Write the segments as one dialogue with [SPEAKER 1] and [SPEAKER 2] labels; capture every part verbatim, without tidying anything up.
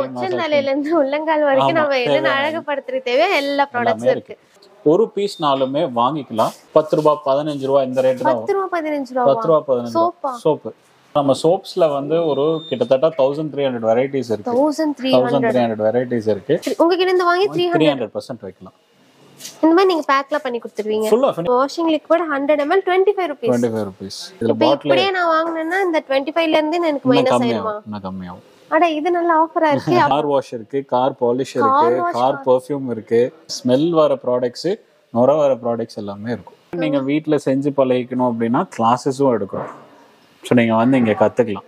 [SPEAKER 1] உச்ச தலையில இருந்து உள்ளங்கால் வரைக்கும் நம்ம என்ன அழகுபடுத்துறது தேவை எல்லா ப்ராடக்ட்ஸும் இருக்கு.
[SPEAKER 2] ஒரு பீஸ்னாலுமே வாங்கிக்கலாம். பத்து ரூபாய் பதினஞ்சு ரூபாய் இந்த ரேட் தான்.
[SPEAKER 1] பத்து ரூபாய் பதினஞ்சு ரூபாய்
[SPEAKER 2] பத்து ரூபாய் பதினஞ்சு சோப்பு சோப்பு நம்ம சோப்ஸ்ல வந்து ஒரு கிட்டத்தட்ட தௌசண்ட் த்ரீ ஹண்ட்ரட் வெரைட்டிஸ் இருக்கு. தௌசண்ட் த்ரீ ஹண்ட்ரட் வெரைட்டிஸ் இருக்கு.
[SPEAKER 1] உங்ககிட்ட இருந்து வாங்கி த்ரீ ஹண்ட்ரட்
[SPEAKER 2] பர்சன்ட் வைக்கலாம்.
[SPEAKER 1] இந்த மாதிரி நீங்க பேக்ல பண்ணி கொடுத்துருவீங்க. Washing liquid hundred ML twenty five rupees.
[SPEAKER 2] Twenty five rupees. இதுல பாட்டில்
[SPEAKER 1] இப்படியே நான் வாங்குனேன்னா இந்த டுவெண்ட்டி ஃபைவ் ல இருந்து எனக்கு மைனஸ் ஆயிருமா?
[SPEAKER 2] நான் கம்மியாகும்.
[SPEAKER 1] அட இது நல்ல ஆஃபரா இருக்கு.
[SPEAKER 2] கார் வாஷ் இருக்கு, கார் பாலிஷ் இருக்கு, கார் பெர்ஃப்யூம் இருக்கு, ஸ்மெல் வர ப்ராடக்ட்ஸ், நுர வர ப்ராடக்ட்ஸ் எல்லாமே இருக்கும். நீங்க வீட்ல செஞ்சு பழகிக்கணும் அப்படின்னா கிளாஸஸும் எடுக்கணும். ஸோ நீங்க வந்து இங்க கத்துக்கலாம்.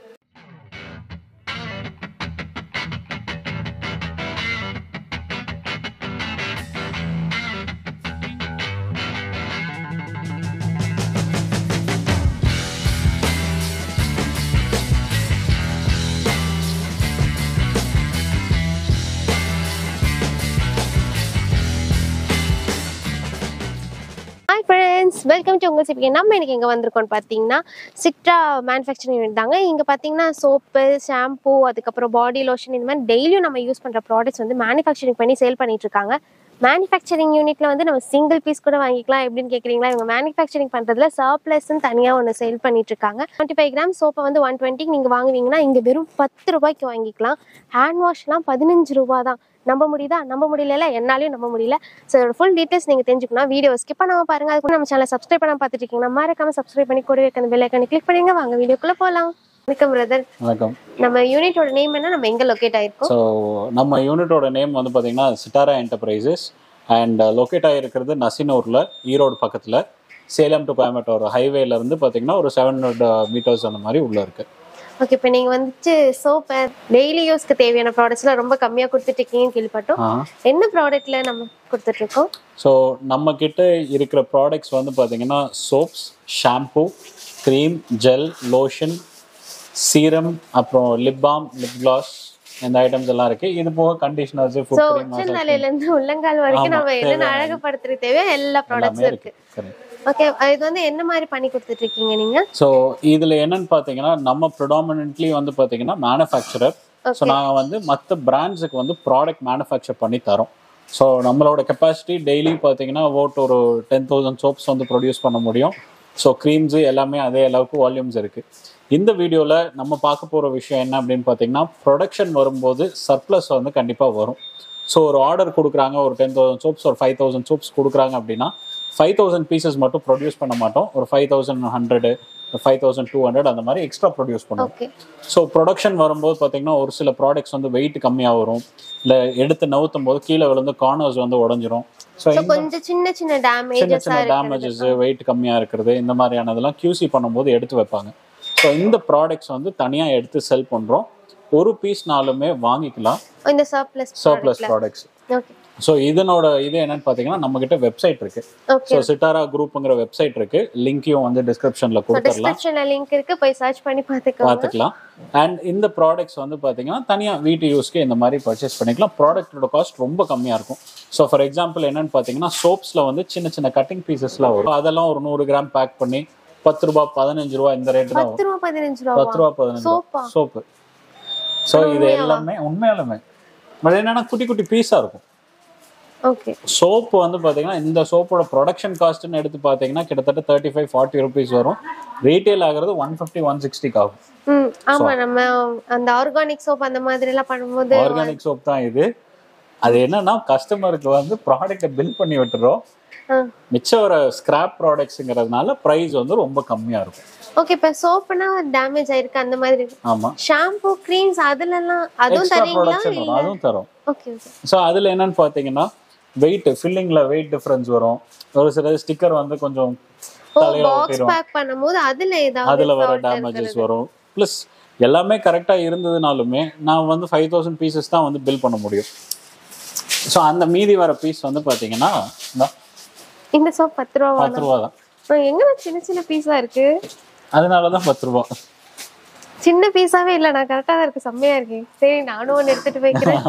[SPEAKER 1] வெல்கம் டு உங்கள் சிபிகே. நம்ம இன்னைக்கு எங்கே வந்திருக்கோம்னு பார்த்தீங்கன்னா சிட்ரா மேனுஃபேக்சரிங் யூனிட் தாங்க. இங்கே பார்த்தீங்கன்னா சோப்பு, ஷாம்பூ, அதுக்கப்புறம் பாடி லோஷன், இந்த மாதிரி டெய்லியும் நம்ம யூஸ் பண்ணுற ப்ராடக்ட்ஸ் வந்து மேனுஃபேக்சரிங் பண்ணி சேல் பண்ணிட்டு இருக்காங்க. மேனுஃபேக்சரிங் யூனிட்ல வந்து நம்ம சிங்கிள் பீஸ் கூட வாங்கிக்கலாம். எப்படின்னு கேட்குறீங்களா? இவங்க மேனுஃபேக்சரிங் பண்ணுறதுல சர்ப்ளஸ்ன்னு தனியாக ஒன்று சேல் பண்ணிட்டு இருக்காங்க. டுவெண்ட்டி ஃபைவ் கிராம் சோப்பை வந்து ஒன் டுவெண்ட்டிக்கு நீங்கள் வாங்குவீங்கன்னா இங்கே வெறும் பத்து ரூபாய்க்கு வாங்கிக்கலாம். ஹேண்ட் வாஷ்லாம் பதினஞ்சு ரூபா தான். நம்ப முடியுதா? நம்ப முடியல, என்னாலையும் நம்ப முடியல. ஸோ இதோட ஃபுல் டீட்டெயில்ஸ் நீங்கள் தெரிஞ்சுக்கணும். வீடியோ ஸ்கிப் பண்ணாமல் பாருங்கள். அதுக்கு நம்ம சேனல் சப்ஸ்கிரைப் பண்ணாமல் பார்த்துட்டு இருக்கீங்கன்னா மறக்காம சப்ஸ்கிரைப் பண்ணி கூட வைக்க அந்த பெல் ஐக்கானை கிளிக் பண்ணுங்க. வாங்க வீடியோக்குள்ளே போகலாம். வணக்கம் பிரதர்.
[SPEAKER 2] வணக்கம்.
[SPEAKER 1] நம்ம யூனிட்டோட நேம் என்ன? நம்ம எங்கே லொக்கேட் ஆயிருக்கோம்?
[SPEAKER 2] ஸோ நம்ம யூனிட்டோட நேம் வந்து பார்த்தீங்கன்னா சிட்டாரா என்டர்பிரைசஸ் அண்ட் லொக்கேட் ஆகிருக்கிறது நசினூரில், ஈரோடு பக்கத்தில், சேலம் டு கோயம்புத்தூர் ஹைவேல இருந்து பார்த்தீங்கன்னா ஒரு செவன் ஹண்ட்ரட் மீட்டர்ஸ் அந்த மாதிரி உள்ள இருக்கு.
[SPEAKER 1] ஓகே, இப்போ நீங்கள் வந்துட்டு சோப்பு டெய்லி யூஸ்க்கு தேவையான ப்ராடக்ட்ஸ்லாம் ரொம்ப கம்மியாக கொடுத்துட்டு இருக்கீங்கன்னு கேள்விப்பட்டோம். என்ன ப்ராடக்ட்ல நம்ம கொடுத்துட்டு இருக்கோம்?
[SPEAKER 2] ஸோ நம்ம கிட்ட இருக்கிற ப்ராடக்ட்ஸ் வந்து பார்த்தீங்கன்னா soaps, shampoo, cream, gel, lotion, serum, அப்புறம் லிப் பாம், லிப் கிளாஸ், இந்த ஐட்டம்ஸ் எல்லாம் இருக்கு. இது போக கண்டிஷனர்ஸ், ஃபுட் கிரீம்,
[SPEAKER 1] உச்ச தலையில இருந்து உள்ளங்கால் வரைக்கும் நம்ம என்ன அழகுபடுத்துறது தேவை எல்லா ப்ராடக்ட்ஸும் இருக்கு. ஓகே, இது வந்து என்ன மாதிரி பண்ணி கொடுத்துட்டு இருக்கீங்க நீங்க?
[SPEAKER 2] ஸோ இதுல என்னன்னு பாத்தீங்கன்னா நம்ம ப்ரிடாமினன்ட்லி வந்து பாத்தீங்கன்னா மேனுஃபேக்சரர். ஸோ நாங்கள் வந்து மற்ற பிராண்ட்ஸுக்கு வந்து ப்ராடக்ட் மேனுஃபேக்சர் பண்ணி தரோம். ஸோ நம்மளோட கெப்பாசிட்டி டெய்லி பார்த்தீங்கன்னா ஓட் ஒரு டென் தௌசண்ட் சோப்ஸ் வந்து ப்ரொடியூஸ் பண்ண முடியும். ஸோ க்ரீம்ஸு எல்லாமே அதே அளவுக்கு வால்யூம்ஸ் இருக்குது. இந்த வீடியோவில் நம்ம பார்க்க போகிற விஷயம் என்ன அப்படின்னு பார்த்தீங்கன்னா, ப்ரொடக்ஷன் வரும்போது சர்ப்ளஸ் வந்து கண்டிப்பாக வரும். ஸோ ஒரு ஆர்டர் கொடுக்குறாங்க, ஒரு டென் தௌசண்ட் சோப்ஸ் ஒரு ஃபைவ் தௌசண்ட் சோப்ஸ் கொடுக்குறாங்க அப்படின்னா ஃபைவ் தௌசண்ட் பீசஸ் மட்டும் ப்ரொடியூஸ் பண்ண மாட்டோம். ஒரு five thousand hundred, five thousand two hundred அந்த மாதிரி எக்ஸ்ட்ரா ப்ரொடியூஸ் பண்ணுவோம். ஸோ ப்ரொடக்ஷன் வரும்போது பார்த்தீங்கன்னா ஒரு சில ப்ராடக்ட்ஸ் வந்து வெயிட் கம்மியாக வரும், இல்லை எடுத்து நவுத்தும் போது கீழே விழுந்து கார்னர்ஸ் வந்து உடஞ்சிரும். ஸோ
[SPEAKER 1] கொஞ்சம் சின்ன சின்ன டேமேஜஸ்
[SPEAKER 2] சின்ன டேமேஜஸ், வெயிட் கம்மியாக இருக்கிறது, இந்த மாதிரியானதெல்லாம் கியூசி பண்ணும்போது எடுத்து வைப்பாங்க. ஸோ இந்த ப்ராடக்ட்ஸ் வந்து தனியாக எடுத்து செல் பண்ணுறோம். ஒரு பீஸ்னாலுமே வாங்கிக்கலாம்
[SPEAKER 1] இந்த சர்ப்ளஸ்
[SPEAKER 2] சர்ப்ளஸ் ப்ராடக்ட்ஸ். ஸோ இதனோட இது என்னன்னு பார்த்தீங்கன்னா நம்ம கிட்ட வெப்சைட் இருக்கு. ஸோ சிட்டாரா குரூப்ங்கிற வெப்சைட் இருக்கு. லிங்கையும் வந்து டிஸ்கிரிப்ஷன்ல கொடுத்துடலாம்.
[SPEAKER 1] லிங்க் இருக்கு, போய் சர்ச் பண்ணி
[SPEAKER 2] பார்த்துக்கலாம். அண்ட் இந்த ப்ராடக்ட்ஸ் வந்து பார்த்தீங்கன்னா தனியாக வீட்டு யூஸ்க்கு இந்த மாதிரி பர்ச்சேஸ் பண்ணிக்கலாம். ப்ராடக்ட்டோட காஸ்ட் ரொம்ப கம்மியாக இருக்கும். ஸோ ஃபார் எக்ஸாம்பிள் என்னன்னு பார்த்தீங்கன்னா சோப்ஸில் வந்து சின்ன சின்ன கட்டிங் பீசஸ்லாம் வரும். அதெல்லாம் ஒரு நூறு கிராம் பேக் பண்ணி பத்து ரூபாய் பதினஞ்சு ரூபாய் இந்த ரேட்டு தான் வரும். பத்து ரூபாய் பதினஞ்சு சோப்பு. ஸோ இது எல்லாமே உண்மையாலுமே பட் என்னன்னா குட்டி குட்டி பீஸாக இருக்கும்.
[SPEAKER 1] ஓகே,
[SPEAKER 2] சோப்பு வந்து பார்த்தீங்கன்னா இந்த சோப்போட ப்ரொடக்ஷன் காஸ்ட்னு எடுத்து பார்த்தீங்கன்னா கிட்டத்தட்ட தேர்ட்டி ஃபைவ் ஃபார்ட்டி ருபீஸ் வரும். ரீட்டைல் ஆகிறது ஒன் ஃபிஃப்டி ஒன் சிக்ஸ்டிக்கு ஆகும்.
[SPEAKER 1] ஆமா, நம்ம அந்த ஆர்கானிக் சோப் அந்த மாதிரி எல்லாம் பண்ணும்போது
[SPEAKER 2] ஆர்கானிக் சோப் தான் இது. அது என்னன்னா கஸ்டமருக்கு வந்து ப்ராடக்ட்டை பில் பண்ணி விட்டுறோம். மிச்சம் ஒரு ஸ்கிராப் ப்ராடக்ட்ஸ்ங்கிறதுனால பிரைஸ் வந்து ரொம்ப கம்மியா இருக்கும்.
[SPEAKER 1] ஓகே, இப்ப சோப்னா டேமேஜ் ஆயிருக்கு அந்த மாதிரி.
[SPEAKER 2] ஆமா,
[SPEAKER 1] ஷாம்பூ, கிரீம்ஸ் அதெல்லாம் அதுவும் தரீங்களா?
[SPEAKER 2] இல்ல அதுவும் தரோம்.
[SPEAKER 1] Okay okay.
[SPEAKER 2] சோ அதுல என்னன்னு பாத்தீங்கன்னா வெயிட் ஃபில்லிங்ல வெயிட் டிஃபரன்ஸ் வரும். ஒரு சில ஸ்டிக்கர் வந்து கொஞ்சம்
[SPEAKER 1] தலையில பாக்ஸ் பேக் பண்ணும்போது அதுல ஏதாவது
[SPEAKER 2] அதுல வர டேமேஜஸ் வரும். ப்ளஸ் எல்லாமே கரெக்டா இருந்ததுனாலுமே நான் வந்து ஃபைவ் தௌசண்ட் பீசஸ் தான் வந்து பில் பண்ண முடியும். ஸோ அந்த மீதி வர பீஸ் வந்து பாத்தீங்கன்னா
[SPEAKER 1] இந்த சோப் பத்து ரூபா
[SPEAKER 2] பத்து ரூபா தான்.
[SPEAKER 1] எங்க சின்ன சின்ன பீஸா இருக்கு,
[SPEAKER 2] அதனாலதான் பத்து ரூபா.
[SPEAKER 1] சின்ன பீஸாவே இல்ல, நான் கரெக்டா தான் இருக்கு, செம்மையா இருக்கு. சரி, நானும் ஒன்று எடுத்துட்டு போய்க்கிறேன்.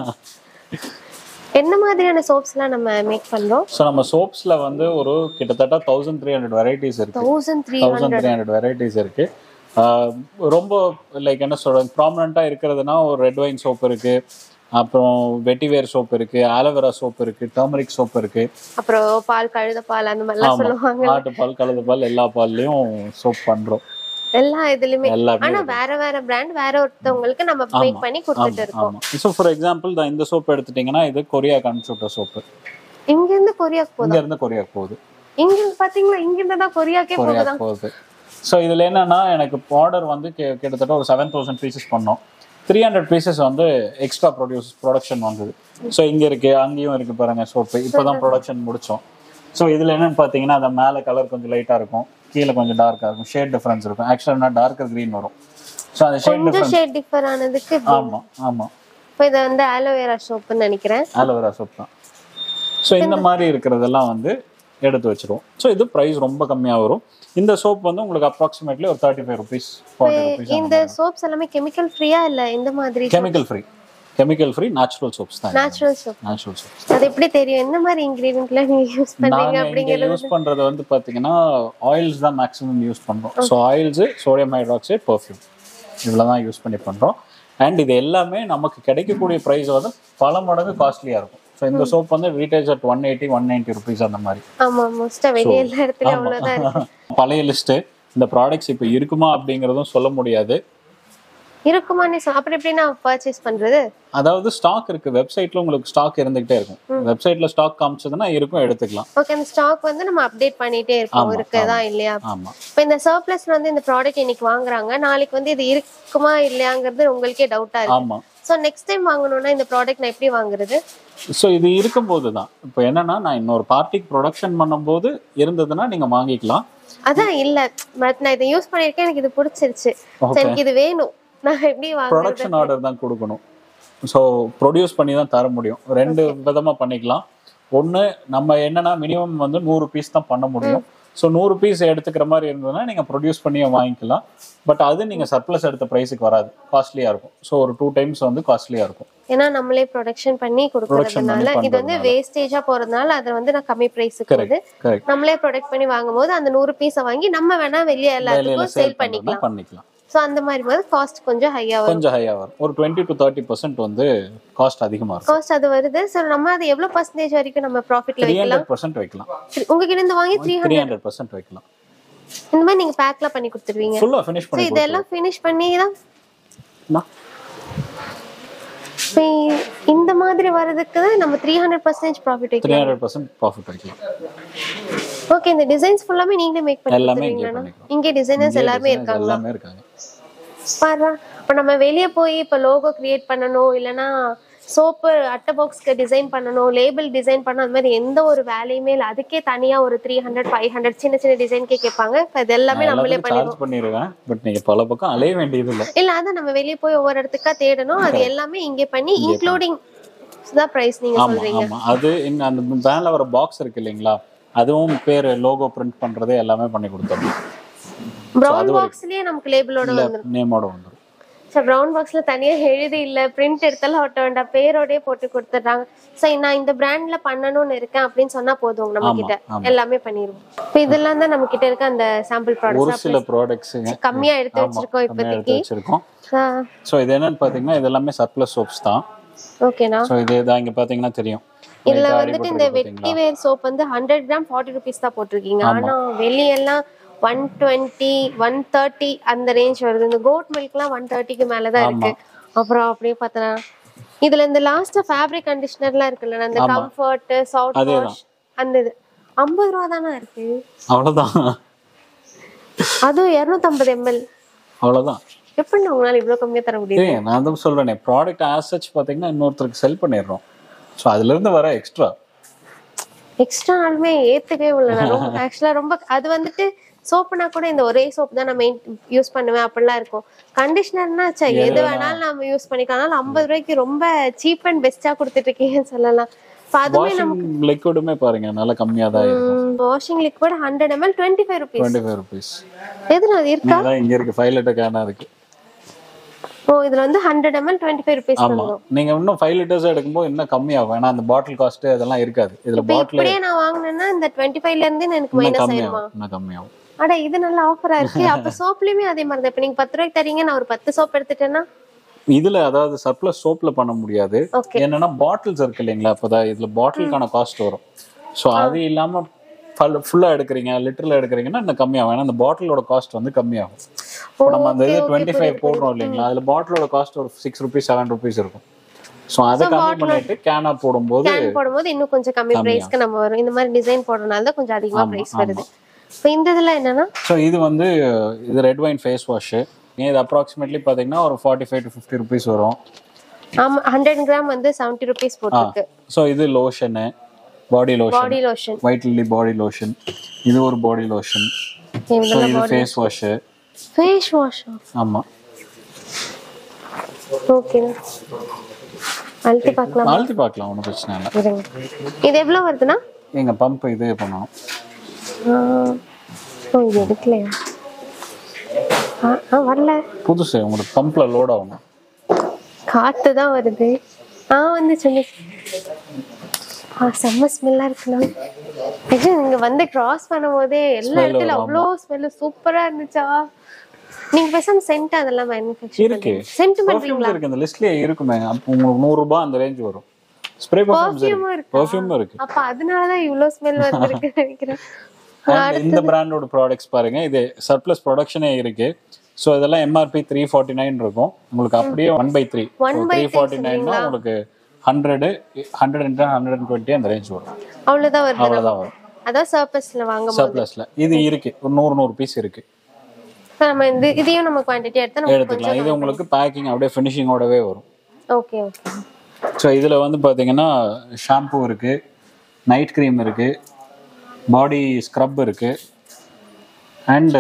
[SPEAKER 1] என்ன மாதிரியான சோப்ஸ் எல்லாம் நம்ம மேக் பண்றோம்?
[SPEAKER 2] ஸோ நம்ம சோப்ஸ்ல வந்து ஒரு கிட்டத்தட்ட தௌசண்ட் த்ரீ ஹண்ட்ரட் வெரைட்டிஸ் இருக்கு. தௌசண்ட் த்ரீ ஹண்ட்ரட் வெரைட்டிஸ் இருக்கு. ரொம்ப லைக் என்ன சொல்றது, ப்ராமினெண்டா இருக்கிறதுனா ஒரு ரெட் வைன் சோப் இருக்கு, அப்புறம் வெட்டிவேர் சோப் இருக்கு, ஆலோவேரா சோப் இருக்கு, டர்மரிக் சோப் இருக்கு.
[SPEAKER 1] அப்புறம் பால், கழுத பால் அந்த மாதிரிலாம் சொல்லுவாங்க.
[SPEAKER 2] ஆட்டு பால், கழுத பால் எல்லா பால்லயும் சோப் பண்றோம்.
[SPEAKER 1] எல்லா இதுலயுமே. ஆனா வேற வேற பிராண்ட் வேற ஒருத்தவங்களுக்கு நம்ம மேக் பண்ணி கொடுத்துட்டு இருக்கோம்.
[SPEAKER 2] சோ ஃபார் எக்ஸாம்பிள் தான் இந்த சோப் எடுத்துட்டீங்கன்னா இது கொரியாக்கு அனுப்பிச்சுட்ட சோப்பு.
[SPEAKER 1] இங்க இருந்து கொரியாக்கு போகுது.
[SPEAKER 2] இங்க இருந்து கொரியாக்கு போகுது.
[SPEAKER 1] இங்க இருந்து பாத்தீங்களா, இங்க இருந்து தான் கொரியாக்கே போகுது.
[SPEAKER 2] ஸோ இதில் என்னன்னா எனக்கு ஆர்டர் வந்து கிட்டத்தட்ட ஒரு செவன் தௌசண்ட் பீசஸ் பண்ணோம். த்ரீ ஹண்ட்ரட் பீசஸ் வந்து எக்ஸ்ட்ரா ப்ரொடியூஸ் ப்ரொடக்ஷன் வந்தது. ஸோ இங்கே இருக்கு, அங்கேயும் இருக்கு பாருங்க சோப்பு. இப்போ தான் ப்ரொடக்ஷன் முடித்தோம். ஸோ இதில் என்னன்னு பார்த்தீங்கன்னா அந்த மேலே கலர் கொஞ்சம் லைட்டாக இருக்கும், கீழே கொஞ்சம் டார்க்காக இருக்கும், ஷேட் டிஃபரன்ஸ் இருக்கும். ஆக்சுவலாக டார்க்கர் க்ரீன் வரும். ஸோ அந்த ஷேட் டிஃபரன்ஸ்
[SPEAKER 1] ஷேட் டிஃபர் ஆனதுக்கு.
[SPEAKER 2] ஆமாம் ஆமாம்.
[SPEAKER 1] இப்போ இது வந்து ஆலோவேரா சோப்புன்னு நினைக்கிறேன்.
[SPEAKER 2] ஆலோவேரா சோப் தான். ஸோ இந்த மாதிரி இருக்கிறதெல்லாம் வந்து எடுத்து வச்சிருவோம். ஸோ இது ப்ரைஸ் ரொம்ப கம்மியாக வரும். இந்த சோப் வந்து உங்களுக்கு அப்ராக்சிமேட்லி ஒரு thirty five rupees forty rupees.
[SPEAKER 1] இந்த சோப்ஸ் எல்லாமே கெமிக்கல் ஃப்ரீயா இல்ல இந்த மாதிரி?
[SPEAKER 2] Chemical free, chemical free natural soaps தான்.
[SPEAKER 1] Natural soap.
[SPEAKER 2] Natural soaps.
[SPEAKER 1] அது எப்படி தெரியும் என்ன மாதிரி இன்கிரிடியன்ட்ல நீங்க யூஸ் பண்றீங்க அப்படிங்கறது?
[SPEAKER 2] யூஸ் பண்றது வந்து பாத்தீங்கன்னா ஆயில்ஸ் தான் மேக்ஸிமம் யூஸ் பண்றோம். So oils, sodium hydroxide, perfume இவ்வளோ தான் யூஸ் பண்ணி பண்றோம். அண்ட் இது எல்லாமே நமக்கு கிடைக்கக்கூடிய ப்ரைஸ் வந்து பல மடங்கு காஸ்ட்லியா இருக்கும். ஸோ இந்த சோப் வந்து retails at one eighty one ninety rupees அந்த மாதிரி.
[SPEAKER 1] ஆமா, மோஸ்டா வெளிய எல்லா இடத்துலயும் அவ்வளவுதான் இருக்கு.
[SPEAKER 2] பழைய லிஸ்ட். இந்த ப்ராடக்ட்ஸ் இப்போ இருக்குமா அப்படிங்கறதும் சொல்ல முடியாது.
[SPEAKER 1] இருக்குமானே அப்புறம் எப்படி நான் பர்ச்சேஸ் பண்றது?
[SPEAKER 2] அதாவது ஸ்டாக் இருக்கு, வெப்சைட்ல உங்களுக்கு ஸ்டாக் இருந்துகிட்டே இருக்கும். வெப்சைட்ல ஸ்டாக் காமிச்சதுன்னா இருக்கும், எடுத்துக்கலாம்.
[SPEAKER 1] ஓகே, அந்த ஸ்டாக் வந்து நம்ம அப்டேட் பண்ணிட்டே இருக்கோம், இருக்குதா இல்லையா?
[SPEAKER 2] ஆமா.
[SPEAKER 1] இப்போ இந்த சர்ப்ளஸ்ல வந்து இந்த ப்ராடக்ட் இன்னைக்கு வாங்குறாங்க, நாளைக்கு வந்து இது இருக்குமா இல்லையாங்கிறது உங்களுக்கே டவுட்டா இருக்கு.
[SPEAKER 2] ஆமா.
[SPEAKER 1] சோ நெக்ஸ்ட் டைம் வாங்கணும்னா இந்த ப்ராடக்ட் நான் எப்படி வாங்குறது?
[SPEAKER 2] ஸோ இது இருக்கும்போது தான். இப்போ என்னன்னா நான் இன்னொரு பார்ட்டிக்கு ப்ரொடக்ஷன் பண்ணும்போது இருந்ததுன்னா நீங்க வாங்கிக்கலாம்.
[SPEAKER 1] அதான் இல்ல, பட் நான் இதை யூஸ் பண்ணிருக்கேன், எனக்கு இது பிடிச்சிருச்சு, எனக்கு இது வேணும், நான் எப்படி வாங்குறது? ப்ரொடக்ஷன்
[SPEAKER 2] ஆர்டர் தான் கொடுக்கணும். ஸோ ப்ரொடியூஸ் பண்ணி தான் தர முடியும். ரெண்டு விதமா பண்ணிக்கலாம். ஒன்று நம்ம என்னன்னா மினிமம் வந்து நூறு பீஸ் தான் பண்ண முடியும். ஸோ நூறு பீஸ் எடுத்துக்கிற மாதிரி இருந்ததுன்னா நீங்கள் ப்ரொடியூஸ் பண்ணியே வாங்கிக்கலாம். பட் அது நீங்கள் சர்ப்ளஸ் எடுத்த ப்ரைஸுக்கு வராது, காஸ்ட்லியாக இருக்கும். ஸோ ஒரு டூ டைம்ஸ் வந்து காஸ்ட்லியாக இருக்கும்.
[SPEAKER 1] ஏன்னா நம்மளே ப்ரொடக்ஷன் பண்ணி கொடுக்கறதுனால இது வந்து வேஸ்டேஜா போறதுனால அதை வந்து நான் கம்மி பிரைஸுக்கு வந்து நம்மளே ப்ரொடக்ட் பண்ணி வாங்கும்போது அந்த நூறு பீஸை வாங்கி நம்ம வேணா வெளியே எல்லாத்துக்கும் சேல் பண்ணிக்கலாம் பண்ணிக்கலாம் சோ அந்த மாதிரி போது காஸ்ட் கொஞ்சம் ஹையா வரும்.
[SPEAKER 2] கொஞ்சம் ஹையா வரும். ஒரு டுவெண்ட்டி டு தேர்ட்டி பர்சன்ட் வந்து காஸ்ட் அதிகமா இருக்கும்.
[SPEAKER 1] காஸ்ட் அது வருது. சோ நம்ம அது எவ்வளவு பர்சன்டேஜ் வரைக்கும் நம்ம ப்ராஃபிட்ல வைக்கலாம்?
[SPEAKER 2] த்ரீ ஹண்ட்ரட் பர்சன்ட் வைக்கலாம்.
[SPEAKER 1] உங்ககிட்ட இருந்து வாங்கி த்ரீ ஹண்ட்ரட்
[SPEAKER 2] பர்சன்ட் வைக்கலாம்.
[SPEAKER 1] இந்த மாதிரி நீங்க பேக்ல பண்ணி கொடுத்துருவீங்க?
[SPEAKER 2] ஃபுல்லா ஃபினிஷ் பண்ணி.
[SPEAKER 1] சோ இதெல்லாம் ஃபினிஷ் பண்ணி தான் இந்த மாதிரி வரதுக்கு தான் நம்ம த்ரீ ஹண்ட்ரட் பர்சன்டேஜ் ப்ராஃபிட் வைக்கலாம்.
[SPEAKER 2] த்ரீ ஹண்ட்ரட் பர்சன்ட் ப்ராஃபிட் வைக்கலாம்.
[SPEAKER 1] ஓகே, இந்த டிசைன்ஸ் ஃபுல்லாமே நீங்களே மேக் பண்ணி கொடுத்துருவீங்களா? இங்க டிசைனர்ஸ் எல்லாரும் இருக்காங்க.
[SPEAKER 2] எல்லாரும் இருக்காங்க.
[SPEAKER 1] பாரு, இப்போ நம்ம வெளியே போய் இப்போ லோகோ கிரியேட் பண்ணணும், இல்லைன்னா சோப்பு அட்டை பாக்ஸ்க்கு டிசைன் பண்ணணும், லேபிள் டிசைன் பண்ணணும், அந்த மாதிரி எந்த ஒரு வேலையுமே இல்லை. அதுக்கே தனியா ஒரு த்ரீ ஹண்ட்ரட் ஃபைவ் ஹண்ட்ரட் சின்ன சின்ன டிசைன்கே கேட்பாங்க. இப்போ இது எல்லாமே நம்மளே
[SPEAKER 2] பண்ணிடுவேன். பட் நீங்க பல பக்கம் அலைய வேண்டியது இல்லை.
[SPEAKER 1] இல்லை, அதான் நம்ம வெளியே போய் ஒவ்வொரு இடத்துக்கா தேடணும். அது எல்லாமே இங்கே பண்ணி இன்க்ளூடிங் தான் பிரைஸ் நீங்க சொல்றீங்க.
[SPEAKER 2] ஆமா, அது அந்த பேன்ல வர பாக்ஸ் இருக்கு இல்லைங்களா, அதுவும் பேர் லோகோ பிரிண்ட் பண்றது எல்லாமே பண்ணி கொடுத்துறோம்.
[SPEAKER 1] பிரவுன் பாக்ஸ்லயே நமக்கு லேபிளோட வந்துரும்,
[SPEAKER 2] நேமோட வந்துரும்.
[SPEAKER 1] சோ பிரவுன் பாக்ஸ்ல தனியா எழுதி இல்ல, பிரிண்ட் எடுத்தாலும் ஒட்ட வேண்டாம், பேரோடே போட்டு கொடுத்துறாங்க. சோ நான் இந்த பிராண்ட்ல பண்ணணும்னு இருக்கேன் அப்படின்னு சொன்னா போதும், நம்ம கிட்ட எல்லாமே பண்ணிடுவோம். இப்போ இதெல்லாம் தான் நம்ம கிட்ட இருக்க அந்த சாம்பிள் ப்ராடக்ட்ஸ்.
[SPEAKER 2] ஒரு சில ப்ராடக்ட்ஸ்
[SPEAKER 1] கம்மியா எடுத்து வச்சிருக்கோம் இப்போதைக்கு.
[SPEAKER 2] சோ இது என்னன்னு பாத்தீங்கன்னா இது எல்லாமே சர்ப்ளஸ் சோப்ஸ் தான்.
[SPEAKER 1] ஓகேனா?
[SPEAKER 2] சோ இது தான் இங்க பாத்தீங்கன்னா தெரியும்.
[SPEAKER 1] இதுல வந்துட்டு இந்த வெட்டிவேர் சோப் வந்து ஹண்ட்ரட் கிராம் ஃபார்ட்டி ருபீஸ் தான் போட்டிருக்கீங்க. ஆனா வெளியெல்லாம் ஒன் டுவெண்ட்டி ஒன் தேர்ட்டி அந்த ரேஞ்ச் வருது. இந்த கோட் மில்க்லாம் ஒன் தேர்ட்டிக்கு மேலதான் இருக்கு. அப்புறம் அப்படியே பார்த்தா இதுல இந்த லாஸ்ட் ஃபேப்ரிக் கண்டிஷனர்லாம் இருக்குல்ல, அந்த கம்ஃபர்ட் சாஃப்ட் வாஷ் அந்த இது ஐம்பது ரூபா தானே இருக்கு.
[SPEAKER 2] அவ்வளவுதான்.
[SPEAKER 1] அதுவும் இருநூத்தி ஐம்பது எம்எல்.
[SPEAKER 2] அவ்வளவுதான்.
[SPEAKER 1] எப்படி உங்களால இவ்வளவு கம்மியா தர முடியும்?
[SPEAKER 2] நான் தான் சொல்றேனே, ப்ராடக்ட் ஆஸ் சச் பாத்தீங்கன்னா இன்னொருத்தருக்கு செல் பண்ணிடுறோம். ஸோ அதுல இருந்து வர எக்ஸ்ட்ரா
[SPEAKER 1] எக்ஸ்ட்ரா ஆளுமே ஏத்துக்கவே இல்லை. ரொம்ப ஆக்சுவலா ரொம்ப அது வந்துட்டு சோப்புனா கூட இந்த ஒரே சோப் தான் நான் யூஸ் பண்ணுவேன் அப்படிலாம் இருக்கும். கண்டிஷனர்னா எது வேணாலும் நம்ம யூஸ் பண்ணிக்கலாம். ஐம்பது ரூபாய்க்கு ரொம்ப சீப் அண்ட் பெஸ்டா கொடுத்துட்டு இருக்கீங்கன்னு சொல்லலாம்.
[SPEAKER 2] லிக்விடுமே பாருங்க நல்ல கம்மியா தான் இருக்கும்.
[SPEAKER 1] Washing liquid hundred ML twenty five rupees.
[SPEAKER 2] Twenty five rupees.
[SPEAKER 1] எதுல அது இருக்கா?
[SPEAKER 2] இங்க இருக்கு, ஃபைவ் லிட்டர் கேனா இருக்கு.
[SPEAKER 1] ஓ, இதுல வந்து hundred ML twenty five rupees வரும்.
[SPEAKER 2] நீங்க இன்னும் ஃபைவ் லிட்டர்ஸ் எடுக்கும்போது இன்னும் கம்மியாகும். ஏன்னா அந்த பாட்டில் காஸ்ட் அதெல்லாம் இருக்காது. இதுல பாட்டில்
[SPEAKER 1] இப்படியே நான் வாங்குனேன்னா இந்த டுவெண்ட்டி ஃபைவ்ல இருந்து எனக்கு மைனஸ் ஆயிருமா?
[SPEAKER 2] இன்னும் கம்மியாகும்.
[SPEAKER 1] அட இது நல்ல ஆஃபரா இருக்கு. அப்ப சோப்லயுமே அதே மாதிரி தான். இப்ப நீங்க பத்து ரூபாய்க்கு தரீங்க, நான் ஒரு பத்து சோப் எடுத்துட்டேன்னா
[SPEAKER 2] இதுல அதாவது சர்ப்ளஸ் சோப்ல பண்ண முடியாது. என்னன்னா பாட்டில்ஸ் இருக்கு இல்லைங்களா, அப்பதான் இதுல பாட்டிலுக்கான காஸ்ட் வரும். ஸோ அது இல்லாம ஃபுல்லா எடுக்கிறீங்க, லிட்டர்ல எடுக்கிறீங்கன்னா இன்னும் கம்மியாகும். ஏன்னா அந்த பாட்டிலோட காஸ்ட் வந்து கம்மியாகும். இப்போ நம்ம அந்த இது டுவெண்ட்டி ஃபைவ் போடுறோம் இல்லைங்களா, அதுல பாட்டிலோட காஸ்ட் ஒரு சிக்ஸ் ருபீஸ் செவன் ருபீஸ் இருக்கும். ஸோ அதை கம்மி பண்ணிட்டு கேனா போடும்போது
[SPEAKER 1] கேன் போடும்போது இன்னும் கொஞ்சம் கம்மி பிரைஸ்க்கு நம்ம வரும். இந்த மாதிரி டிசைன் போடுறதுனால தான் கொஞ்சம் அதிகமா பிரைஸ் வருது. இப்போ இந்த இதுல என்னன்னா,
[SPEAKER 2] ஸோ இது வந்து இது ரெட் வைன் ஃபேஸ் வாஷ். இது அப்ராக்சிமேட்லி பாத்தீங்கன்னா ஒரு forty five to fifty rupees வரும்.
[SPEAKER 1] ஆமா, ஹண்ட்ரட் கிராம் வந்து செவன்ட்டி ருபீஸ் போட்டுருக்கு.
[SPEAKER 2] ஸோ இது lotion, body lotion,
[SPEAKER 1] body lotion,
[SPEAKER 2] white lily body lotion. இது ஒரு பாடி லோஷன். ஸோ இது ஃபேஸ் வாஷ்.
[SPEAKER 1] ஃபேஸ் வாஷ்
[SPEAKER 2] ஆமா.
[SPEAKER 1] ஓகே, அழுத்தி பார்க்கலாம்.
[SPEAKER 2] அழுத்தி பார்க்கலாம், ஒன்றும் பிரச்சனை இல்லை.
[SPEAKER 1] இது எவ்வளோ வருதுன்னா
[SPEAKER 2] எங்க பம்ப் இது பண்ணணும்.
[SPEAKER 1] ஓ, இது எடுக்கலையா? ஆ வரல, புதுசு.
[SPEAKER 2] உங்களுக்கு பம்ப்ல லோட் ஆகணும்.
[SPEAKER 1] காற்று தான் வருது. ஆ வந்து சொல்லி ஆ செம்ம ஸ்மெல்லாக இருக்குண்ணா. இங்கே வந்து கிராஸ் பண்ணும் போதே எல்லா இடத்துல அவ்வளோ ஸ்மெல்லு சூப்பராக இருந்துச்சா. நீங்க பேசாம சென்ட் அதெல்லாம் மேனுஃபேக்சர்
[SPEAKER 2] இருக்கு.
[SPEAKER 1] சென்ட் பண்றீங்களா?
[SPEAKER 2] இருக்கு, அந்த லிஸ்ட்லயே இருக்குமே. உங்களுக்கு நூறு ரூபாய் அந்த ரேஞ்ச் வரும். ஸ்ப்ரே பெர்ஃப்யூம் இருக்கு. பெர்ஃப்யூம் இருக்கு.
[SPEAKER 1] அப்ப அதனால தான் இவ்ளோ ஸ்மெல் வந்திருக்கு நினைக்கிறேன்.
[SPEAKER 2] இந்த பிராண்டோட ப்ராடக்ட்ஸ் பாருங்க. இது சர்ப்ளஸ் ப்ரொடக்ஷனே இருக்கு. சோ இதெல்லாம் எம்ஆர்பி த்ரீ ஃபார்ட்டி நைன் இருக்கும். உங்களுக்கு அப்படியே one by three three forty நைன்னா உங்களுக்கு hundred hundred and hundred twenty அந்த ரேஞ்ச் வரும்.
[SPEAKER 1] அவ்வளவுதான் வருது.
[SPEAKER 2] அவ்வளவுதான் வரும்.
[SPEAKER 1] அதான் சர்ப்ளஸ்ல வாங்கும்போது.
[SPEAKER 2] சர்ப்ளஸ்ல இது இருக்கு. ஒரு நூறு நூறு பீஸ் இருக்கு.
[SPEAKER 1] நம்ம இந்த இதையும் நம்ம குவாண்டிட்டி எடுத்து நம்ம
[SPEAKER 2] எடுத்துக்கலாம். இது உங்களுக்கு பேக்கிங் அப்படியே ஃபினிஷிங்கோடவே வரும்.
[SPEAKER 1] Okay okay.
[SPEAKER 2] ஸோ இதில் வந்து பார்த்தீங்கன்னா ஷாம்பு இருக்கு, நைட் க்ரீம் இருக்கு, பாடி ஸ்க்ரப் இருக்கு, அண்ட்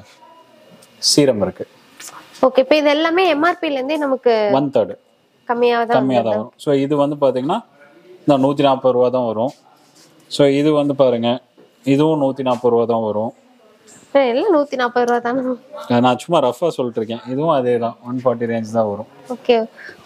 [SPEAKER 2] சீரம் இருக்கு.
[SPEAKER 1] ஓகே. இப்போ இது எல்லாமே எம்ஆர்பில இருந்தே நமக்கு
[SPEAKER 2] ஒன் தேர்ட்
[SPEAKER 1] கம்மியாக தான்
[SPEAKER 2] கம்மியாக தான் வரும். ஸோ இது வந்து பார்த்தீங்கன்னா இந்த நூற்றி நாற்பது ரூபா தான் வரும். ஸோ இது வந்து பாருங்க, இதுவும் நூற்றி நாற்பது ரூபா தான் வரும்.
[SPEAKER 1] எல்லாம் நூற்றி நாற்பது ரூபா தானே.
[SPEAKER 2] நான் சும்மா ரஃபாக சொல்லிட்டு இருக்கேன். இதுவும் அதே தான், ஒன் ஃபார்ட்டி ரேஞ்ச் தான் வரும்.
[SPEAKER 1] ஓகே.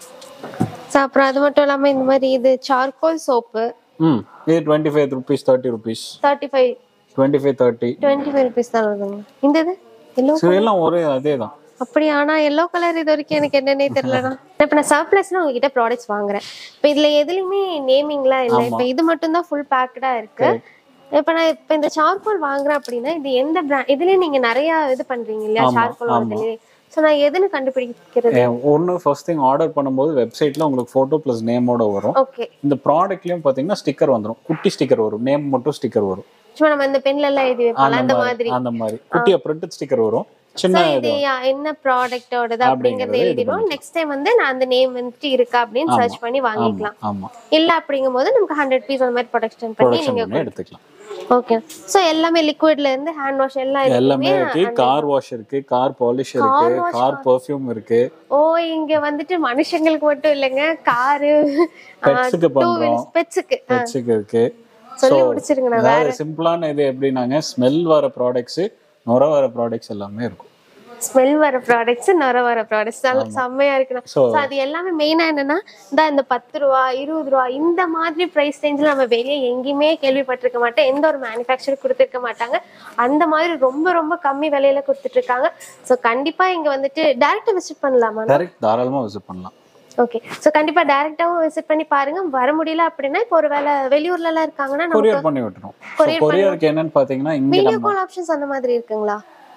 [SPEAKER 1] ஸோ அப்புறம் அது மட்டும் இல்லாமல் இந்த மாதிரி இது சார்கோல் சோப்பு.
[SPEAKER 2] ம் இது twenty five rupees thirty rupees
[SPEAKER 1] thirty five
[SPEAKER 2] twenty five thirty
[SPEAKER 1] twenty five rupees தான் வருதுங்க. இந்த இது எல்லோ
[SPEAKER 2] எல்லாம் ஒரே அதே தான்.
[SPEAKER 1] அப்படி ஆனா எல்லோ கலர் இது வரைக்கும் எனக்கு என்னன்னே தெரியலண்ணா. இப்போ நான் சர்ப்ளஸ்ல உங்ககிட்ட ப்ராடக்ட்ஸ் வாங்குறேன். இப்போ இதுல எதுலையுமே நேமிங்லாம் இல்லை. இப்போ இது மட்டும் தான் ஃபுல் பேக்கடா இருக்கு. இப்போ நான் இப்போ இந்த சார்கோல் வாங்குறேன் அப்படின்னா இது எந்த பிராண்ட்? இதுலயே நீங்க நிறைய இது பண்றீங்க இல்லையா சார்கோல் இதுலயே. ஸோ நான் எதுன்னு கண்டுபிடிக்கிறது?
[SPEAKER 2] ஒன்று ஃபர்ஸ்ட் திங் ஆர்டர் பண்ணும்போது வெப்சைட்ல உங்களுக்கு ஃபோட்டோ ப்ளஸ் நேமோட வரும்.
[SPEAKER 1] ஓகே.
[SPEAKER 2] இந்த ப்ராடக்ட்லயும் பாத்தீங்கன்னா ஸ்டிக்கர் வந்துடும். குட்டி ஸ்டிக்கர் வரும், நேம் மட்டும் ஸ்டிக்கர் வரும்.
[SPEAKER 1] சும்மா நம்ம இந்த பென்ல எல்லாம் எழுதி வைப்போம் அந்த மாதிரி.
[SPEAKER 2] அந்த மாதிரி குட்டியா பிரிண்டட் ஸ்டிக்கர் வரும். சின்ன
[SPEAKER 1] இது என்ன ப்ராடக்ட்டோடது அப்படிங்கறத எழுதிடுவோம். நெக்ஸ்ட் டைம் வந்து நான் அந்த நேம் வந்து இருக்கா அப்படின்னு சர்ச் பண்ணி வாங்கிக்கலாம்.
[SPEAKER 2] ஆமா.
[SPEAKER 1] இல்ல அப்படிங்கும்போது நமக்கு ஹண்ட்ரட் பீஸ் அந்த மாதிரி ப்ரொடக்ஷன் பண்ணி நீங்க
[SPEAKER 2] எடுத்துக்கலாம்.
[SPEAKER 1] ஓகே. சோ எல்லாமே லிக்விட்ல இருந்து ஹேண்ட் வாஷ் எல்லாம்
[SPEAKER 2] எல்லாமே இருக்கு. கார் வாஷ் இருக்கு, கார் பாலிஷ் இருக்கு, கார் பெர்ஃப்யூம் இருக்கு.
[SPEAKER 1] ஓ, இங்க வந்துட்டு மனுஷங்களுக்கு மட்டும் இல்லங்க, கார்
[SPEAKER 2] பெட்ஸ்க்கு பண்றோம்.
[SPEAKER 1] பெட்ஸ்க்கு
[SPEAKER 2] பெட்ஸ்க்கு இருக்கு.
[SPEAKER 1] சொல்லி முடிச்சிருங்க. நான் வேற
[SPEAKER 2] சிம்பிளான இது எப்படினாங்க, ஸ்மெல் வர ப்ராடக்ட்ஸ், நுர வர ப்ராடக்ட்ஸ் எல்லாமே இருக்கும்.
[SPEAKER 1] ஸ்மெல் வர ப்ராடக்ட்ஸ், நுர வர ப்ராடக்ட்ஸ் செம்மையா இருக்குண்ணா. ஸோ அது எல்லாமே மெயினா என்னன்னா இந்த இந்த பத்து ரூபா இருபது ரூபா இந்த மாதிரி ப்ரைஸ் ரேஞ்சில் நம்ம வெளியே எங்கேயுமே கேள்விப்பட்டிருக்க மாட்டோம். எந்த ஒரு மேனுஃபேக்சர் கொடுத்துருக்க மாட்டாங்க. அந்த மாதிரி ரொம்ப ரொம்ப கம்மி விலையில கொடுத்துட்டு இருக்காங்க. ஸோ கண்டிப்பா இங்க வந்துட்டு டைரக்டா விசிட் பண்ணலாமா?
[SPEAKER 2] டைரக்ட் தாராளமா விசிட் பண்ணலாம்.
[SPEAKER 1] ஓகே. ஸோ கண்டிப்பா டைரக்டாவும் விசிட் பண்ணி பாருங்க. வர முடியல அப்படின்னா இப்போ ஒரு வேலை வெளியூர்ல எல்லாம் இருக்காங்கன்னா
[SPEAKER 2] கொரியர் பண்ணி விட்டுறோம். கொரியருக்கு என்னன்னு பாத்தீங்கன்னா இங்க
[SPEAKER 1] வீடியோ கால் ஆப்ஷன்ஸ் அந்த மாதிரி இருக்குங்களா?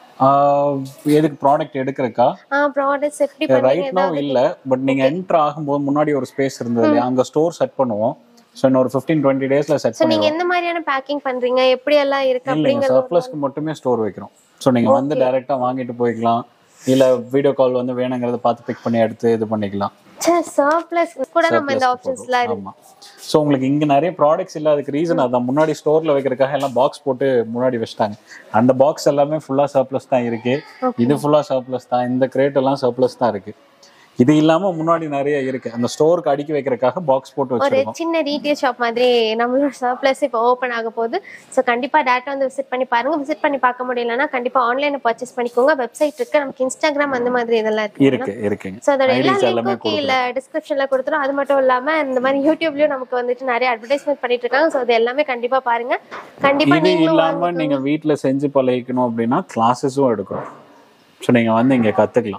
[SPEAKER 2] எதுக்கு ப்ராடக்ட் எடுக்கிறக்கா?
[SPEAKER 1] ஆ ப்ராடக்ட்ஸ் எப்படி பண்ணீங்க?
[SPEAKER 2] ரைட் நவ இல்ல, பட் நீங்க என்டர் ஆகும்போது முன்னாடி ஒரு ஸ்பேஸ் இருந்தது இல்லையா, அங்க ஸ்டோர் செட் பண்ணுவோம். சோ இன்னொரு ஃபிஃப்டீன் டுவெண்ட்டி டேஸ்ல செட் பண்ணுவோம்.
[SPEAKER 1] நீங்க எந்த மாதிரியான பேக்கிங் பண்றீங்க, எப்படி எல்லாம் இருக்கு அப்படிங்கறது
[SPEAKER 2] சர்ப்ளஸ்க்கு மட்டுமே ஸ்டோர் வைக்கிறோம். சோ நீங்க வந்து டைரக்டா வாங்கிட்டு போய்க்கலாம். இல்ல வீடியோ கால் வந்து வேணுங்கிறத பார்த்து பிக் பண்ணி எடுத்து இது பண்ணிக்கலாம்.
[SPEAKER 1] சர்ப்ளஸ் கூட நம்ம இந்த ஆப்ஷன்ஸ்லாம் இருக்கு.
[SPEAKER 2] ஆமா. சோ உங்களுக்கு இங்க நிறைய ப்ராடக்ட்ஸ் இல்ல, அதுக்கு ரீசன் அதான். முன்னாடி ஸ்டோர்ல வைக்கிறதுக்காக எல்லாம் பாக்ஸ் போட்டு முன்னாடி வச்சிட்டாங்க. அந்த பாக்ஸ் எல்லாமே ஃபுல்லா சர்ப்ளஸ் தான் இருக்கு. இது ஃபுல்லா சர்ப்ளஸ் தான். இந்த கிரேட் எல்லாம் சர்ப்ளஸ் தான் இருக்கு. இது இல்லாம முன்னாடி நிறைய இருக்கு. அந்த ஸ்டோருக்கு அடுக்கி வைக்கிறதுக்காக பாக்ஸ் போட்டு வச்சிருக்கோம்.
[SPEAKER 1] ஒரு சின்ன ரீட்டெயில் ஷாப் மாதிரி நம்மளோட சர்ப்ளஸ் இப்போ ஓபன் ஆக போகுது. ஸோ கண்டிப்பா டேரக்டா வந்து விசிட் பண்ணி பாருங்க. விசிட் பண்ணி பார்க்க முடியலன்னா கண்டிப்பா ஆன்லைன்ல பர்ச்சேஸ் பண்ணிக்கோங்க. வெப்சைட் இருக்கு, நமக்கு இன்ஸ்டாகிராம் அந்த மாதிரி இதெல்லாம் இருக்கு.
[SPEAKER 2] இருக்கு இருக்குங்க.
[SPEAKER 1] ஸோ அதோட எல்லா லிங்க்கும் கீழே டிஸ்கிரிப்ஷன்ல கொடுத்துரும். அது மட்டும் இல்லாம இந்த மாதிரி யூடியூப்லயும் நமக்கு வந்துட்டு நிறைய அட்வர்டைஸ்மெண்ட் பண்ணிட்டு இருக்காங்க. ஸோ அது எல்லாமே கண்டிப்பா பாருங்க. கண்டிப்பா
[SPEAKER 2] நீங்க இல்லாம நீங்க வீட்டுல செஞ்சு பழகிக்கணும் அப்படின்னா கிளாஸஸும் எடுக்கிறோம். ஸோ நீங்க வந்து இங்க கத்துக்கலாம்.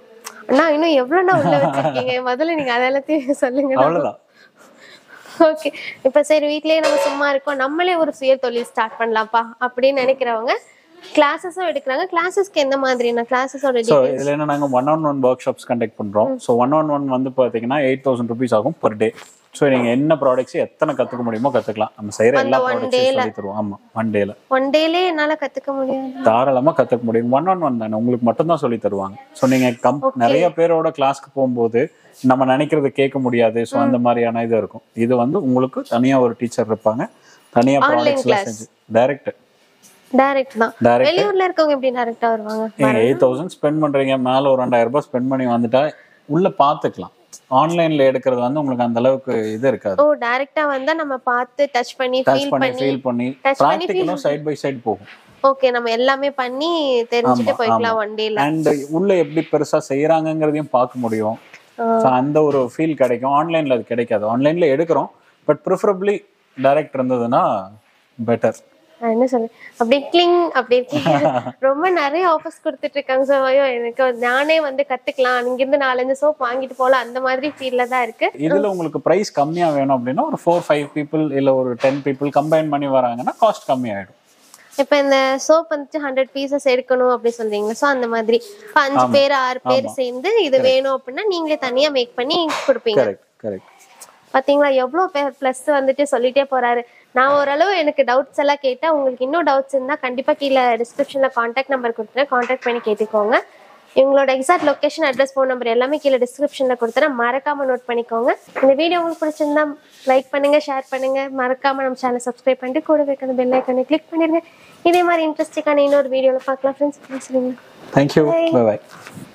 [SPEAKER 1] அண்ணா இன்னும் எவ்வளவுண்ணா உள்ள வச்சிருக்கீங்க? முதல்ல நீங்க அதெல்லாத்தையும் சொல்லுங்க.
[SPEAKER 2] அவ்வளவுதான்.
[SPEAKER 1] ஓகே, இப்ப சரி வீட்லயே நம்ம சும்மா இருக்கோம், நம்மளே ஒரு சுய தொழில் ஸ்டார்ட் பண்ணலாம்ப்பா அப்படின்னு நினைக்கிறவங்க கிளாஸஸும் எடுக்கிறாங்க. கிளாஸஸ்க்கு எந்த மாதிரியான கிளாஸஸோட
[SPEAKER 2] ஸோ இதில் என்ன நாங்கள் one on one workshops conduct பண்ணுறோம். ஸோ ஒன் ஆன் ஒன் வந்து பார்த்தீங்கன்னா எயிட் தௌசண்ட் ருபீஸ் ஆகும் பர் டே. ஸோ நீங்கள் என்ன ப்ராடக்ட்ஸ் எத்தனை கற்றுக்க முடியுமோ கற்றுக்கலாம். நம்ம செய்கிற எல்லா ப்ராடக்ட்ஸையும் சொல்லி தருவோம். ஆமாம், ஒன் டேல
[SPEAKER 1] ஒன் டேலே என்னால் கற்றுக்க முடியும்,
[SPEAKER 2] தாராளமாக கற்றுக்க முடியும். ஒன் ஆன் ஒன் தானே, உங்களுக்கு மட்டும்தான் சொல்லி தருவாங்க. ஸோ நீங்கள் கம் நிறைய பேரோட கிளாஸ்க்கு போகும்போது நம்ம நினைக்கிறது கேட்க முடியாது. ஸோ அந்த மாதிரியான இது இருக்கும். இது வந்து உங்களுக்கு தனியாக ஒரு டீச்சர் இருப்பாங்க, தனியாக ப்ராடக்ட்ஸ்லாம் செஞ்சு டைரக்ட்
[SPEAKER 1] டைரக்ட் தான். வெளியூர்ல இருக்கவங்க எப்படி டைரக்டா வருவாங்க?
[SPEAKER 2] நீங்க எயிட் தௌசண்ட் ஸ்பெண்ட் பண்றீங்க, மேல ஒரு ரெண்டாயிரம் ரூபாய் ஸ்பெண்ட் பண்ணி வந்துட்டா உள்ள பாத்துக்கலாம். ஆன்லைன்ல எடுக்கிறது வந்து உங்களுக்கு அந்த அளவுக்கு இது இருக்காது.
[SPEAKER 1] ஓ, டைரக்டா வந்தா நம்ம பார்த்து டச் பண்ணி ஃபீல் பண்ணி
[SPEAKER 2] ஃபீல் பண்ணி பிராக்டிகலும் சைடு பை சைடு போகும்.
[SPEAKER 1] ஓகே, நம்ம எல்லாமே பண்ணி தெரிஞ்சிட்டு போய்க்கலாம் ஒன் டேல.
[SPEAKER 2] அண்ட் உள்ள எப்படி பெருசா செய்யறாங்கங்கறதையும் பார்க்க முடியும். சோ அந்த ஒரு ஃபீல் கிடைக்கும். ஆன்லைன்ல அது கிடைக்காது. ஆன்லைன்ல எடுக்கிறோம், பட் ப்ரிஃபரபிளி டைரக்ட் இருந்ததுன்னா பெட்டர்.
[SPEAKER 1] என்ன சொல்லு அப்படி கிளிங் அப்படி இருக்கீங்க. ரொம்ப நிறைய ஆஃபர்ஸ் கொடுத்துட்டு இருக்காங்க. ஸோ ஐயோ எனக்கு நானே வந்து கத்துக்கலாம், இங்கிருந்து நாலஞ்சு சோப் வாங்கிட்டு போகலாம், அந்த மாதிரி ஃபீல்ல தான் இருக்கு.
[SPEAKER 2] இதுல உங்களுக்கு பிரைஸ் கம்மியா வேணும் அப்படின்னா ஒரு ஃபோர் ஃபைவ் பீப்புள் இல்ல ஒரு டென் பீப்புள் கம்பைன் பண்ணி வராங்கன்னா காஸ்ட் கம்மியாயிடும்.
[SPEAKER 1] இப்ப இந்த சோப் வந்துட்டு ஹண்ட்ரட் பீசஸ் எடுக்கணும் அப்படி சொல்றீங்க. ஸோ அந்த மாதிரி அஞ்சு பேர் ஆறு பேர் சேர்ந்து இது வேணும் அப்படின்னா நீங்களே தனியா மேக் பண்ணி கொடுப்பீங்க. பாத்தீங்களா எவ்வளவு பேர் பிளஸ் வந்துட்டு சொல்லிட்டே போறாரு. நான் ஓரளவு எனக்கு டவுட்ஸ் எல்லாம் கேட்டா, உங்களுக்கு இன்னும் டவுட்ஸ் இருந்தா கண்டிப்பா கீழே டிஸ்கிரிப்ஷன்ல கான்டாக்ட் நம்பர் கொடுத்துறேன், கான்டாக்ட் பண்ணி கேட்டுக்கோங்க. இவங்களோட exact location, address, phone number எல்லாமே கீழே டிஸ்கிரிப்ஷன்ல கொடுத்துறேன், மறக்காம நோட் பண்ணிக்கோங்க. இந்த வீடியோ உங்களுக்கு பிடிச்சிருந்தா லைக் பண்ணுங்க, ஷேர் பண்ணுங்க, மறக்காம நம்ம சேனல் சப்ஸ்கிரைப் பண்ணிட்டு கூட வைக்கிற பெல் ஐக்கானை கிளிக் பண்ணிருங்க. இதே மாதிரி இன்ட்ரெஸ்டிங்கான இன்னொரு வீடியோல பார்க்கலாம் friends.
[SPEAKER 2] Thank you. Bye bye.